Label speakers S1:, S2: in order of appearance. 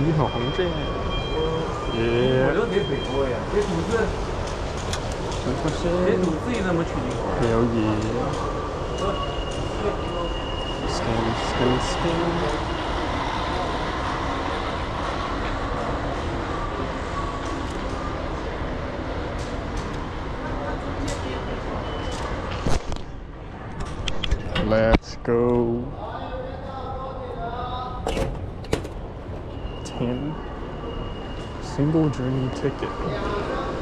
S1: 一号航站。耶！
S2: 我这最多呀，这肚子，这肚子也那么去的。
S1: Hell yeah. Scan. Let's go. 10 single journey ticket.